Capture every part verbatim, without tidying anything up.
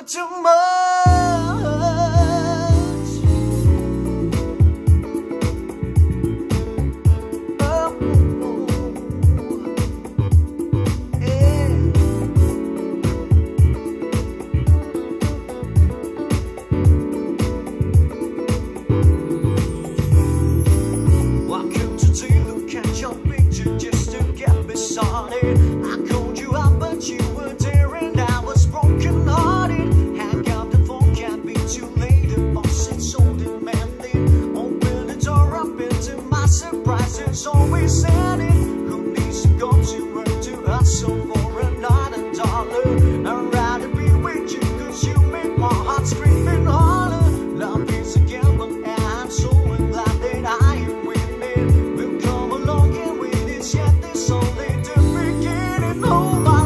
too much. Oh, yeah. Welcome to take a look at your picture just to get me started. I called you up, but you were there, and I was broken hearted. Hang up the phone, can't be too late. The boss it's so demanding. Open the door up into my surprise. There's always ending. Who needs to go to work to hustle for another dollar? I'd rather be with you, cause you make my heart screaming harder. Love is a gamble, and I'm so glad that I am winning. We'll come along and win it, yet this only the beginning. Oh my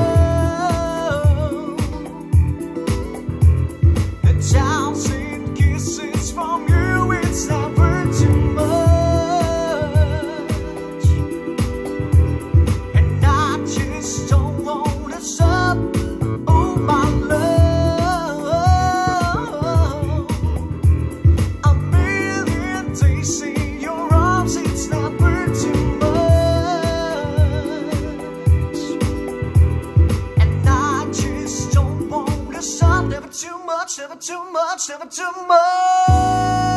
love, a thousand kisses from you, it's never too much. And I just don't wanna stop. Oh my love, a million days in your arms, it's never too much. And I just don't wanna stop. Never too much, never too much, never too much.